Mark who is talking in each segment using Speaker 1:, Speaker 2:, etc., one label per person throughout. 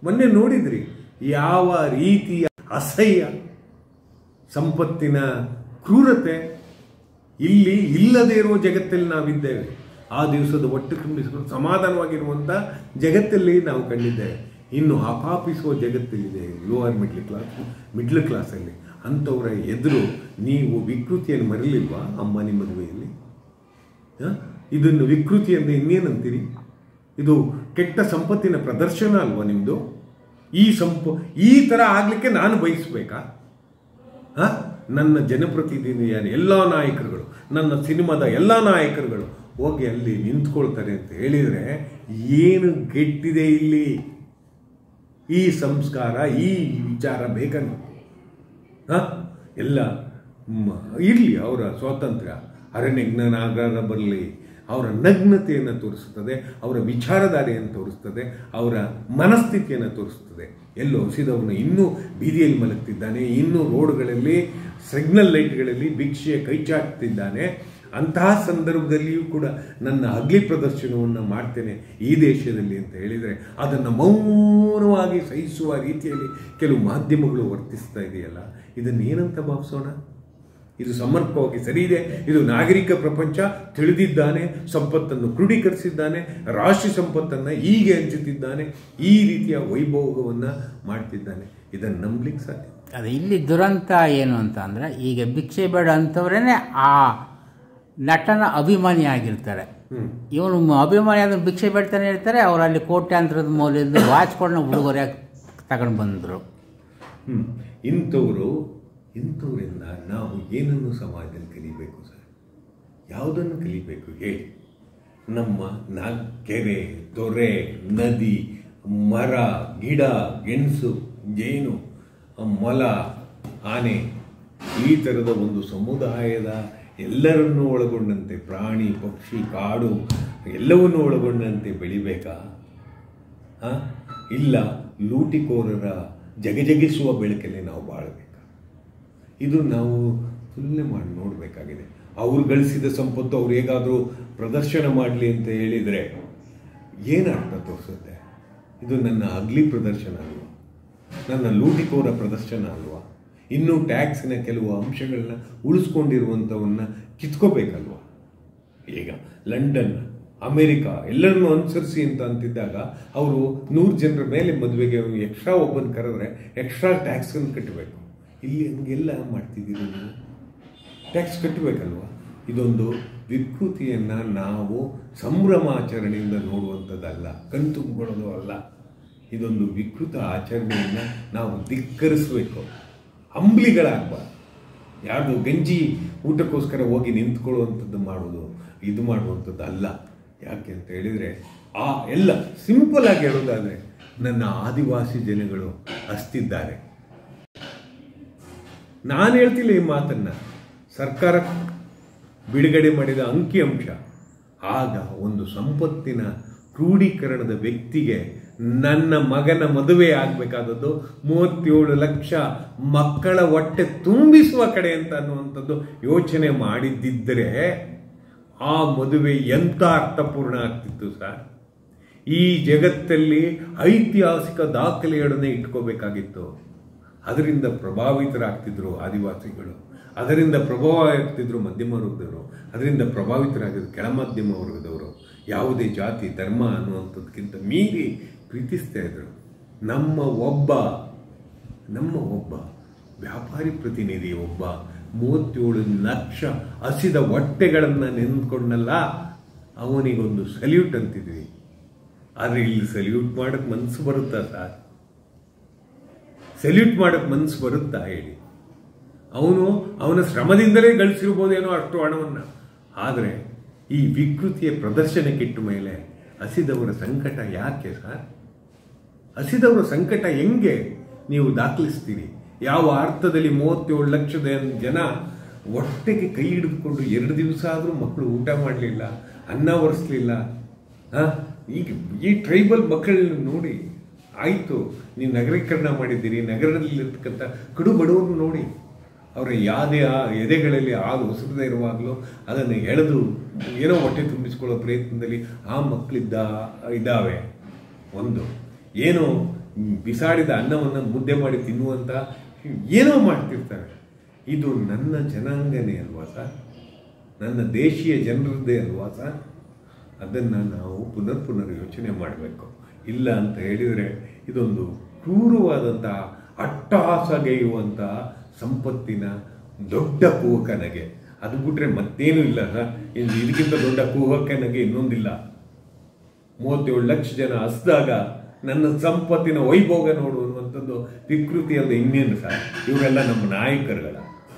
Speaker 1: ಮೊನ್ನೆ ನೋಡಿದ್ರಿ ಯಾವ ರೀತಿಯ ಅಸಹ್ಯ ಸಂಪತ್ತಿನ ಕ್ರೂರತೆ. ಇಲ್ಲಿ ಇಲ್ಲದೇ ಇರುವ ಜಗತ್ತಲ್ಲಿ ನಾವಿದ್ದೇವೆ. ಆ ದಿವಸದ ಒಟ್ಟು ತುಂಬಿಸಿಕೊಂಡು ಸಮಾಧಾನವಾಗಿರುವಂಥ ಜಗತ್ತಲ್ಲಿ ನಾವು ಕಂಡಿದ್ದೇವೆ. ಇನ್ನು ಅಪಾಪಿಸುವ ಜಗತ್ತಲ್ಲಿದೆ ಲೋವರ್ ಮಿಡ್ಲ್ ಕ್ಲಾಸಲ್ಲಿ. ಅಂಥವರ ಎದುರು ನೀವು ವಿಕೃತಿಯನ್ನು ಮರಲಿಲ್ವಾ ಅಂಬಾನಿ ಮದುವೆಯಲ್ಲಿ? ಇದನ್ನು ವಿಕೃತಿ ಅಂದರೆ ಇನ್ನೇನಂತೀರಿ? ಇದು ಕೆಟ್ಟ ಸಂಪತ್ತಿನ ಪ್ರದರ್ಶನ ಅಲ್ವಾ ನಿಮ್ಮದು? ಈ ಥರ ಆಗಲಿಕ್ಕೆ ನಾನು ಬಯಸಬೇಕಾ? ನನ್ನ ಜನಪ್ರತಿನಿಧಿಯಾದ ಎಲ್ಲ ನಾಯಕರುಗಳು, ನನ್ನ ಸಿನಿಮಾದ ಎಲ್ಲ ನಾಯಕರುಗಳು ಹೋಗಿ ಅಲ್ಲಿ ನಿಂತ್ಕೊಳ್ತಾರೆ ಅಂತ ಹೇಳಿದರೆ ಏನು ಗೆಟ್ಟಿದೆ ಇಲ್ಲಿ? ಈ ಸಂಸ್ಕಾರ, ಈ ವಿಚಾರ ಬೇಕನ್ನು ಎಲ್ಲ ಇರಲಿ. ಅವರ ಸ್ವಾತಂತ್ರ್ಯ ಅರಣ್ಯಜ್ಞಾನ ಬರಲಿ, ಅವರ ನಗ್ನತೆಯನ್ನು ತೋರಿಸುತ್ತದೆ, ಅವರ ವಿಚಾರಧಾರೆಯನ್ನು ತೋರಿಸ್ತದೆ, ಅವರ ಮನಸ್ಥಿತಿಯನ್ನು ತೋರಿಸ್ತದೆ. ಎಲ್ಲೋ ಹಸಿದವನು ಇನ್ನೂ ಬೀದಿಯಲ್ಲಿ ಮಲಗ್ತಿದ್ದಾನೆ, ಇನ್ನೂ ರೋಡ್ಗಳಲ್ಲಿ ಸಿಗ್ನಲ್ ಲೈಟ್ಗಳಲ್ಲಿ ಭಿಕ್ಷೆಯ ಕೈಚಾಡ್ತಿದ್ದಾನೆ. ಅಂತಹ ಸಂದರ್ಭದಲ್ಲಿಯೂ ಕೂಡ ನನ್ನ ಅಗ್ಲಿ ಪ್ರದರ್ಶನವನ್ನು ಮಾಡ್ತೇನೆ ಈ ದೇಶದಲ್ಲಿ ಅಂತ ಹೇಳಿದರೆ ಅದನ್ನು ಮೌನವಾಗಿ ಸಹಿಸುವ ರೀತಿಯಲ್ಲಿ ಕೆಲವು ಮಾಧ್ಯಮಗಳು ವರ್ತಿಸ್ತಾ ಇದೆಯಲ್ಲ, ಇದನ್ನು ಏನಂತ ಭಾವಿಸೋಣ? ಇದು ಸಮರ್ಪಕವಾಗಿ ಸರಿ ಇದೆ. ಇದು ನಾಗರಿಕ ಪ್ರಪಂಚ ತಿಳಿದಿದ್ದಾನೆ, ಸಂಪತ್ತನ್ನು ಕ್ರೋಢೀಕರಿಸಿದ್ದಾನೆ, ರಾಷ್ಟ್ರೀಯ ಸಂಪತ್ತನ್ನು ಹೀಗೆ ಹಂಚುತ್ತಿದ್ದಾನೆ, ಈ ರೀತಿಯ ವೈಭೋಗವನ್ನು ಮಾಡ್ತಿದ್ದಾನೆ. ಇದನ್ನು ನಂಬಲಿಕ್ಕೆ ಸಾಧ್ಯ?
Speaker 2: ಅದು ಇಲ್ಲಿ ದುರಂತ ಏನು ಅಂತ ಅಂದರೆ, ಈಗ ಭಿಕ್ಷೆ ಬೇಡ ಅಂಥವ್ರೇ ಆ ನಟನ ಅಭಿಮಾನಿ ಆಗಿರ್ತಾರೆ. ಇವನು ಅಭಿಮಾನಿ ಆದ್ರೆ ಭಿಕ್ಷೆ ಬೇಡ್ತಾನೆ ಹೇಳ್ತಾರೆ. ಅವರಲ್ಲಿ ಕೋಟ್ಯಾಂತರದ ಮೌಲ್ಯದ ವಾಚ್ಗಳನ್ನ ಉಡುಗೊರೆಯಾಗಿ ತಗೊಂಡು ಬಂದರು.
Speaker 1: ಇಂಥವರಿಂದ ನಾವು ಏನನ್ನು ಸಮಾಜದಲ್ಲಿ ಕಲಿಬೇಕು ಸರ್? ಯಾವುದನ್ನು ಕಲಿಬೇಕು ಹೇಳಿ? ನಮ್ಮ ಕೆರೆ, ತೊರೆ, ನದಿ, ಮರ, ಗಿಡ, ಗೆಣಸು, ಜೇನು, ಮೊಲ, ಆನೆ, ಈ ಥರದ ಒಂದು ಸಮುದಾಯದ ಎಲ್ಲರನ್ನೂ ಒಳಗೊಂಡಂತೆ ಪ್ರಾಣಿ, ಪಕ್ಷಿ, ಕಾಡು ಎಲ್ಲವನ್ನೂ ಒಳಗೊಂಡಂತೆ ಬೆಳಿಬೇಕಾ? ಇಲ್ಲ ಲೂಟಿಕೋರರ ಜಗಜಗಿಸುವ ಬೆಳಕಲ್ಲಿ ನಾವು ಬಾಳಬೇಕಾ? ಇದು ನಾವು ತುಲನೆ ಮಾಡಿ ನೋಡಬೇಕಾಗಿದೆ. ಅವ್ರು ಗಳಿಸಿದ ಸಂಪತ್ತು ಅವ್ರು ಹೇಗಾದರೂ ಪ್ರದರ್ಶನ ಮಾಡಲಿ ಅಂತ ಹೇಳಿದರೆ ಏನು ಅರ್ಥ ತೋರಿಸುತ್ತೆ? ಇದು ನನ್ನ ಅಗ್ಲಿ ಪ್ರದರ್ಶನ ಅಲ್ವಾ? ನನ್ನ ಲೂಟಿಕೋರ ಪ್ರದರ್ಶನ ಅಲ್ವಾ? ಇನ್ನೂ ಟ್ಯಾಕ್ಸಿನ ಕೆಲವು ಅಂಶಗಳನ್ನ ಉಳಿಸ್ಕೊಂಡಿರುವಂಥವನ್ನ ಕಿತ್ಕೋಬೇಕಲ್ವ? ಈಗ ಲಂಡನ್, ಅಮೇರಿಕಾ ಎಲ್ಲರನ್ನೂ ಅನುಸರಿಸಿ ಅಂತ ಅಂತಿದ್ದಾಗ ಅವರು 100 ಜನರ ಮೇಲೆ ಮದುವೆಗೆ ಎಕ್ಸ್ಟ್ರಾ ಒಬ್ಬನ ಕರೆದ್ರೆ ಎಕ್ಸ್ಟ್ರಾ ಟ್ಯಾಕ್ಸನ್ನು ಕಟ್ಟಬೇಕು. ಇಲ್ಲಿ ಹಂಗೆಲ್ಲ ಮಾಡ್ತಿದ್ದೀರಿ ನೀವು? ಟ್ಯಾಕ್ಸ್ ಕಟ್ಟಬೇಕಲ್ವ? ಇದೊಂದು ವಿಕೃತಿಯನ್ನು ನಾವು ಸಂಭ್ರಮಾಚರಣೆಯಿಂದ ನೋಡುವಂಥದ್ದಲ್ಲ, ಕಣ್ತುಂಬಿಕೊಳ್ಳೋದು ಅಲ್ಲ. ಇದೊಂದು ವಿಕೃತ ಆಚರಣೆಯನ್ನು ನಾವು ಧಿಕ್ಕರಿಸಬೇಕು. ಅಂಬ್ಲಿಗಳಾಗಬಾರ್ದು. ಯಾರ್ದು ಗಂಜಿ ಊಟಕ್ಕೋಸ್ಕರ ಹೋಗಿ ನಿಂತ್ಕೊಳ್ಳುವಂಥದ್ದು ಇದು ಮಾಡುವಂಥದ್ದು ಅಲ್ಲ. ಯಾಕೆ ಅಂತ ಹೇಳಿದರೆ ಎಲ್ಲ ಸಿಂಪಲ್ ಆಗಿ ಹೇಳೋದಾದರೆ, ನನ್ನ ಆದಿವಾಸಿ ಜನಗಳು ಅಸ್ತಿದ್ದಾರೆ. ನಾನು ಹೇಳ್ತಿಲ್ಲ ಈ ಮಾತನ್ನು, ಸರ್ಕಾರ ಬಿಡುಗಡೆ ಮಾಡಿದ ಅಂಕಿಅಂಶ. ಆಗ ಒಂದು ಸಂಪತ್ತಿನ ಕ್ರೋಢೀಕರಣದ ವ್ಯಕ್ತಿಗೆ ನನ್ನ ಮಗನ ಮದುವೆ ಆಗಬೇಕಾದದ್ದು 37 ಲಕ್ಷ ಮಕ್ಕಳ ಹೊಟ್ಟೆ ತುಂಬಿಸುವ ಕಡೆ ಅಂತ ಅನ್ನುವಂಥದ್ದು ಯೋಚನೆ ಮಾಡಿದ್ದಿದ್ದರೆ ಆ ಮದುವೆ ಎಂಥ ಅರ್ಥಪೂರ್ಣ ಆಗ್ತಿತ್ತು ಸರ್. ಈ ಜಗತ್ತಲ್ಲಿ ಐತಿಹಾಸಿಕ ದಾಖಲೆಗಳನ್ನೇ ಇಟ್ಕೋಬೇಕಾಗಿತ್ತು. ಅದರಿಂದ ಪ್ರಭಾವಿತರಾಗ್ತಿದ್ರು ಆದಿವಾಸಿಗಳು, ಅದರಿಂದ ಪ್ರಭಾವ ಆಗ್ತಿದ್ರು ಮಧ್ಯಮ ವರ್ಗದವರು, ಅದರಿಂದ ಪ್ರಭಾವಿತರಾಗಿದ್ರು ಕೆಳ ಮಧ್ಯಮ ವರ್ಗದವರು. ಯಾವುದೇ ಜಾತಿ ಧರ್ಮ ಅನ್ನುವಂಥದ್ದಕ್ಕಿಂತ ಮೀರಿ ಪ್ರೀತಿಸ್ತಾ ಇದ್ರು. ನಮ್ಮ ಒಬ್ಬ ವ್ಯಾಪಾರಿ ಪ್ರತಿನಿಧಿ, ಒಬ್ಬ 37 ಲಕ್ಷ ಹಸಿದ ಹೊಟ್ಟೆಗಳನ್ನು ನೆನ್ಕೊಂಡಲ್ಲ, ಅವನಿಗೊಂದು ಸಲ್ಯೂಟ್ ಅಂತಿದ್ವಿ. ಆದರೆ ಇಲ್ಲಿ ಸಲ್ಯೂಟ್ ಮಾಡೋಕ್ಕೆ ಮನಸ್ಸು ಬರುತ್ತಾ ಸರ್? ಸಲ್ಯೂಟ್ ಮಾಡೋಕ್ಕೆ ಮನಸ್ಸು ಬರುತ್ತಾ ಹೇಳಿ? ಅವನ ಶ್ರಮದಿಂದಲೇ ಗಳಿಸಿರ್ಬೋದೇನೋ ಅಷ್ಟು ಹಣವನ್ನು. ಆದರೆ ಈ ವಿಕೃತಿಯ ಪ್ರದರ್ಶನಕ್ಕಿಟ್ಟ ಮೇಲೆ ಹಸಿದವರ ಸಂಕಟ ಯಾಕೆ ಸರ್? ಹಸಿದವರ ಸಂಕಟ ಹೆಂಗೆ ನೀವು ದಾಖಲಿಸ್ತೀರಿ? ಯಾವ ಅರ್ಥದಲ್ಲಿ 37 ಲಕ್ಷದ ಜನ ಹೊಟ್ಟೆಗೆ ಕೈ ಹಿಡಿದುಕೊಂಡು 2 ದಿವಸ ಆದರೂ ಮಕ್ಕಳು ಊಟ ಮಾಡಲಿಲ್ಲ, ಅನ್ನ ಒರೆಸಲಿಲ್ಲ? ಈಗ ಈ ಟ್ರೈಬಲ್ ಮಕ್ಕಳನ್ನ ನೋಡಿ, ಆಯಿತು ನೀವು ನಗರೀಕರಣ ಮಾಡಿದ್ದೀರಿ, ನಗರದಲ್ಲಿರ್ತಕ್ಕಂಥ ಕಡು ಬಡವರು ನೋಡಿ, ಅವರ ಯಾವುದೇ ಎದೆಗಳಲ್ಲಿ ಹಾಲು ಉಸಿರದೇ ಇರುವಾಗಲೂ ಅದನ್ನು ಎಳೆದು ಏನೋ ಹೊಟ್ಟೆ ತುಂಬಿಸ್ಕೊಳ್ಳೋ ಪ್ರಯತ್ನದಲ್ಲಿ ಆ ಮಕ್ಕಳಿದ್ದಾವೆ. ಒಂದು ಏನೋ ಬಿಸಾಡಿದ ಅನ್ನವನ್ನು ಮುದ್ದೆ ಮಾಡಿ ತಿನ್ನುವಂಥ ಏನೋ ಮಾಡ್ತಿರ್ತಾರೆ. ಇದು ನನ್ನ ಜನಾಂಗನೇ ಅಲ್ವಾ ಸರ್, ನನ್ನ ದೇಶೀಯ ಜನರದ್ದೇ ಅಲ್ವಾ ಸರ್? ಅದನ್ನು ನಾವು ಪುನರ್ ಯೋಚನೆ ಮಾಡಬೇಕು. ಇಲ್ಲ ಅಂತ ಹೇಳಿದರೆ ಇದೊಂದು ಕ್ರೂರವಾದಂಥ ಅಟ್ಟಹಾಸಗೆಯುವಂಥ ಸಂಪತ್ತಿನ ದೊಡ್ಡ ಕುಹಕನಗೆ. ಅದು ಬಿಟ್ಟರೆ ಮತ್ತೇನೂ ಇಲ್ಲ ಸರ್. ಇದಕ್ಕಿಂತ ದೊಡ್ಡ ಕುಹಕನಗೆ ಇನ್ನೊಂದಿಲ್ಲ. 37 ಲಕ್ಷ ಜನ ಹಸಿದಾಗ ನನ್ನ ಸಂಪತ್ತಿನ ವೈಭೋಗ ನೋಡು ಅನ್ನುವಂಥದ್ದು ವಿಕೃತಿಯಲ್ಲ ಇನ್ನೇನು ಸರ್. ಇವರೆಲ್ಲ ನಮ್ಮ ನಾಯಕರುಗಳ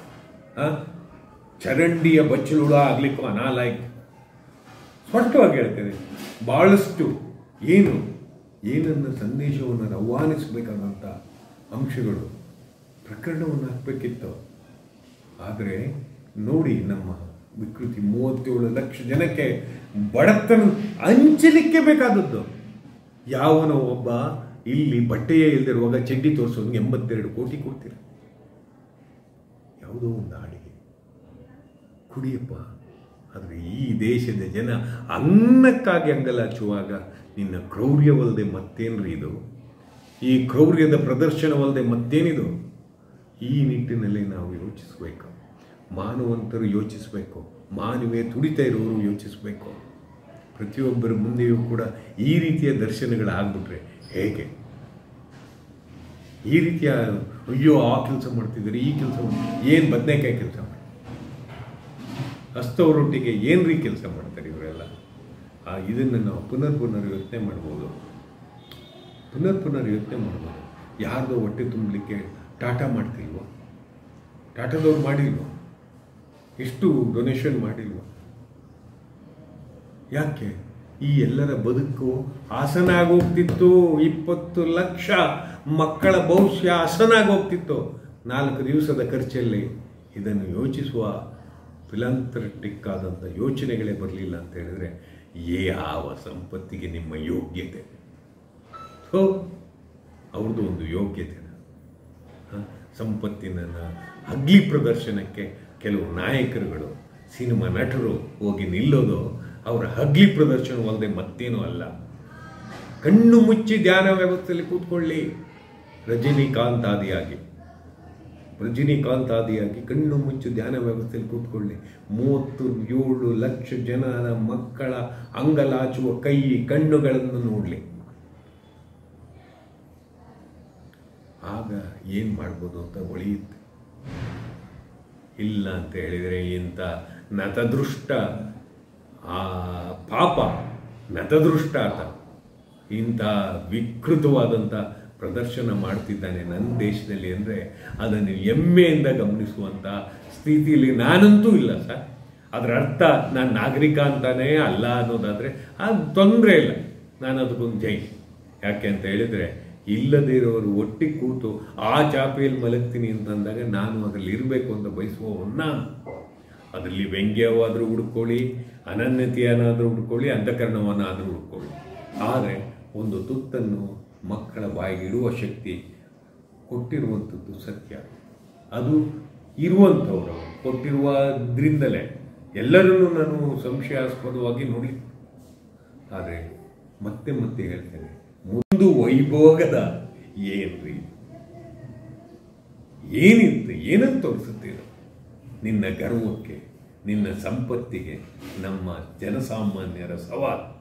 Speaker 1: ಚರಂಡಿಯ ಬಚ್ಚಲುಳ ಆಗ್ಲಿಕ್ಕೂ ಅನಾಲಾಯಕ. ಸ್ಪಷ್ಟವಾಗಿ ಹೇಳ್ತೇನೆ. ಭಾಳಷ್ಟು ಏನನ್ನ ಸಂದೇಶವನ್ನು ರವಾನಿಸಬೇಕಾದಂಥ ಅಂಶಗಳು ಪ್ರಕರಣವನ್ನು ಹಾಕಬೇಕಿತ್ತು. ಆದರೆ ನೋಡಿ, ನಮ್ಮ ವಿಕೃತಿ 37 ಲಕ್ಷ ಜನಕ್ಕೆ ಬಡತನ ಹಂಚಲಿಕ್ಕೆ ಬೇಕಾದದ್ದು. ಯಾವನೋ ಒಬ್ಬ ಇಲ್ಲಿ ಬಟ್ಟೆಯೇ ಇಲ್ಲದಿರುವಾಗ ಚಡ್ಡಿ ತೋರಿಸೋದು 82 ಕೋಟಿ ಕೊಡ್ತೀರ. ಯಾವುದೋ ಒಂದು ಹಾಡಿಗೆ ಕುಡಿಯಪ್ಪ. ಆದರೆ ಈ ದೇಶದ ಜನ ಅನ್ನಕ್ಕಾಗಿ ಅಂಗಲಾಚುವಾಗ ನಿನ್ನ ಕ್ರೌರ್ಯವಲ್ಲದೆ ಮತ್ತೇನ್ರಿ ಇದು? ಈ ಕ್ರೌರ್ಯದ ಪ್ರದರ್ಶನವಲ್ಲದೆ ಮತ್ತೇನಿದು? ಈ ನಿಟ್ಟಿನಲ್ಲಿ ನಾವು ಯೋಚಿಸಬೇಕು. ಮಾನವಂತರು ಯೋಚಿಸಬೇಕು. ಮಾನವೇ ತುಡಿತಾ ಇರೋರು ಯೋಚಿಸಬೇಕು. ಪ್ರತಿಯೊಬ್ಬರ ಮುಂದೆಯೂ ಕೂಡ ಈ ರೀತಿಯ ದರ್ಶನಗಳಾಗ್ಬಿಟ್ರೆ ಹೇಗೆ? ಈ ರೀತಿಯ ಅಯ್ಯೋ ಆ ಕೆಲಸ ಮಾಡ್ತಿದ್ದಾರೆ, ಈ ಕೆಲಸ ಏನು ಬದನೆಕಾಯಿ ಕೆಲಸ ಮಾಡಿ ಹಸ್ತವರೊಟ್ಟಿಗೆ ಏನ್ರಿ ಕೆಲಸ ಮಾಡ್ತಾರೆ ಇವರೆಲ್ಲ? ಇದನ್ನು ನಾವು ಪುನರ್ ಯೋಚನೆ ಮಾಡ್ಬೋದು. ಪುನರ್ ಯೋಚನೆ ಮಾಡ್ಬೋದು. ಯಾರ್ದೋ ಹೊಟ್ಟೆ ತುಂಬಲಿಕ್ಕೆ ಟಾಟಾ ಮಾಡ್ತಿಲ್ವೋ? ಟಾಟಾದವ್ರು ಮಾಡಿಲ್ವೋ? ಎಷ್ಟು ಡೊನೇಷನ್ ಮಾಡಿಲ್ವೋ? ಯಾಕೆ? ಈ ಎಲ್ಲರ ಬದುಕು ಹಸನಾಗೋಗ್ತಿತ್ತು. 20 ಲಕ್ಷ ಮಕ್ಕಳ ಭವಿಷ್ಯ ಹಸನಾಗೋಗ್ತಿತ್ತು 4 ದಿವಸದ ಖರ್ಚಲ್ಲಿ. ಇದನ್ನು ಯೋಚಿಸುವ ಫಿಲಾಂಥ್ರಟಿಕ್ ಆದಂಥ ಯೋಚನೆಗಳೇ ಬರಲಿಲ್ಲ ಅಂತ ಹೇಳಿದರೆ ಯಾವ ಸಂಪತ್ತಿಗೆ ನಿಮ್ಮ ಯೋಗ್ಯತೆ? ಸೊ ಅವ್ರದ್ದು ಒಂದು ಯೋಗ್ಯತೆ. ಸಂಪತ್ತಿನ ಹಗ್ಲಿ ಪ್ರದರ್ಶನಕ್ಕೆ ಕೆಲವು ನಾಯಕರುಗಳು, ಸಿನಿಮಾ ನಟರು ಹೋಗಿ ನಿಲ್ಲೋದು ಅವರ ಹಗ್ಲಿ ಪ್ರದರ್ಶನವಲ್ಲದೆ ಮತ್ತೇನೂ ಅಲ್ಲ. ಕಣ್ಣು ಮುಚ್ಚಿ ಧ್ಯಾನ ವ್ಯವಸ್ಥೆಯಲ್ಲಿ ಕೂತ್ಕೊಳ್ಳಿ. ರಜನಿಕಾಂತ್ ಆದಿಯಾಗಿ ಕಣ್ಣು ಮುಚ್ಚಿ ಧ್ಯಾನ ವ್ಯವಸ್ಥೆಯಲ್ಲಿ ಕೂತ್ಕೊಳ್ಳಿ. 37 ಲಕ್ಷ ಜನರ ಮಕ್ಕಳ ಅಂಗಲಾಚುವ ಕೈ ಕಣ್ಣುಗಳನ್ನು ನೋಡಲಿ. ಆಗ ಏನು ಮಾಡ್ಬೋದು ಅಂತ ಹೊಳೆಯುತ್ತೆ. ಇಲ್ಲ ಅಂತ ಹೇಳಿದರೆ ಇಂಥ ನತದೃಷ್ಟ ಪಾಪ, ನತದೃಷ್ಟ ಆತ ಇಂಥ ವಿಕೃತವಾದಂಥ ಪ್ರದರ್ಶನ ಮಾಡ್ತಿದ್ದಾನೆ ನನ್ನ ದೇಶದಲ್ಲಿ ಅಂದರೆ ಅದನ್ನು ಹೆಮ್ಮೆಯಿಂದ ಗಮನಿಸುವಂಥ ಸ್ಥಿತಿಯಲ್ಲಿ ನಾನಂತೂ ಇಲ್ಲ ಸರ್. ಅದರ ಅರ್ಥ ನಾನು ನಾಗರಿಕ ಅಂತಾನೇ ಅಲ್ಲ ಅನ್ನೋದಾದರೆ ಅದು ತೊಂದರೆ ಇಲ್ಲ. ನಾನು ಅದಕ್ಕೊಂದು ಜೈ. ಯಾಕೆ ಅಂತ ಹೇಳಿದರೆ ಇಲ್ಲದೇ ಇರೋರು ಒಟ್ಟಿಗೆ ಕೂತು ಆ ಚಾಪೆಯಲ್ಲಿ ಮಲಗ್ತೀನಿ ಅಂತಂದಾಗ ನಾನು ಅದರಲ್ಲಿ ಇರಬೇಕು ಅಂತ ಬಯಸುವವನ್ನ. ಅದರಲ್ಲಿ ವ್ಯಂಗ್ಯವಾದರೂ ಹುಡ್ಕೊಳ್ಳಿ, ಅನನ್ಯತೆಯನ್ನಾದರೂ ಹುಡ್ಕೊಳ್ಳಿ, ಅಂತಃಕರಣವನ್ನಾದರೂ ಹುಡ್ಕೊಳ್ಳಿ. ಆದರೆ ಒಂದು ತುತ್ತನ್ನು ಮಕ್ಕಳ ಬಾಯಿಗೆ ಇಡುವ ಶಕ್ತಿ ಕೊಟ್ಟಿರುವಂಥದ್ದು ಸತ್ಯ. ಅದು ಇರುವಂಥವ್ರು ಕೊಟ್ಟಿರುವುದರಿಂದಲೇ ಎಲ್ಲರನ್ನೂ ನಾನು ಸಂಶಯಾಸ್ಪದವಾಗಿ ನೋಡಿ. ಆದರೆ ಮತ್ತೆ ಹೇಳ್ತೇನೆ, ಮುಂದು ವೈಭೋಗದ ಏನ್ರಿ? ಏನಂತ ತೋರಿಸುತ್ತೀರ? ನಿನ್ನ ಗರ್ವಕ್ಕೆ, ನಿನ್ನ ಸಂಪತ್ತಿಗೆ ನಮ್ಮ ಜನಸಾಮಾನ್ಯರ ಸವಾಲು.